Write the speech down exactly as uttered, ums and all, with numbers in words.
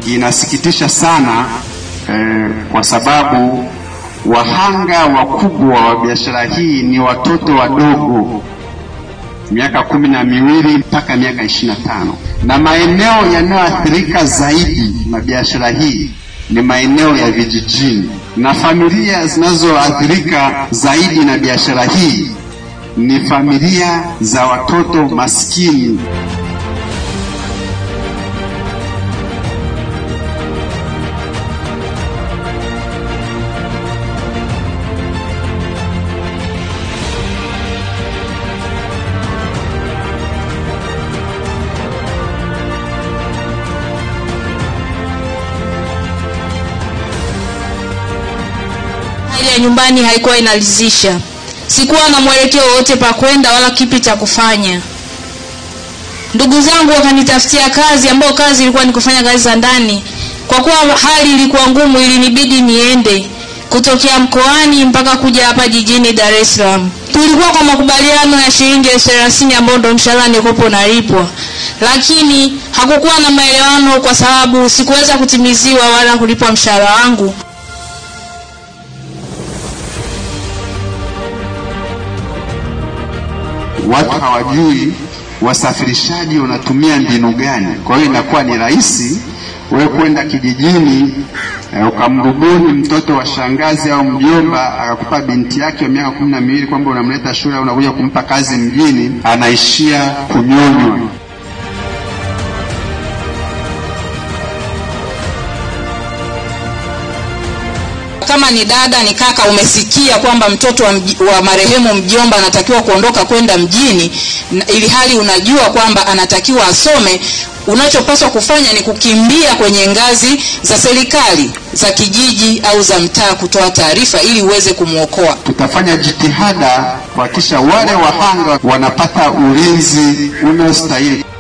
Inasikitisha sana eh, kwa sababu wahanga wakubwa wa biashara hii ni watoto wadogo, miaka kumi na miwili mpaka miaka ishirini na tano, na maeneo yanayoathirika zaidi na biashara hii ni maeneo ya vijijini, na familia zinazoathirika zaidi na biashara hii ni familia za watoto maskini. Hali ya nyumbani haikuwa inalizisha. Sikuwa na mwelekeo wote pa kwenda wala kipi cha kufanya. Ndugu zangu wakanitafutia kazi, ambayo kazi ilikuwa ni kufanya kazi za ndani. Kwa kuwa hali ilikuwa ngumu, ilinibidi niende kutokea mkoani mpaka kuja hapa jijini Dar es Salaam. Tulikuwa kwa makubaliano ya shilingi elfu thelathini ambayo ndo mshahara nilikopo nalipwa. Lakini hakukuwa na maelewano kwa sababu sikuweza kutimiziwa wala kulipwa mshahara wangu. Watu hawajui wasafirishaji wanatumia mbinu gani. Kwa hiyo inakuwa ni rahisi wewe kwenda kijijini eh, ukamrubuni mtoto wa shangazi au mjomba akakupa binti yake wa miaka kumi na miwili kwamba unamleta shule au unakuja kumpa kazi mjini, anaishia kunyonywa. Kama ni dada ni kaka, umesikia kwamba mtoto wa, mj wa marehemu mjomba anatakiwa kuondoka kwenda mjini, ili hali unajua kwamba anatakiwa asome, unachopaswa kufanya ni kukimbia kwenye ngazi za serikali za kijiji au za mtaa kutoa taarifa ili uweze kumuokoa. Tutafanya jitihada kuhakikisha wale wahanga wanapata ulinzi unaostahili.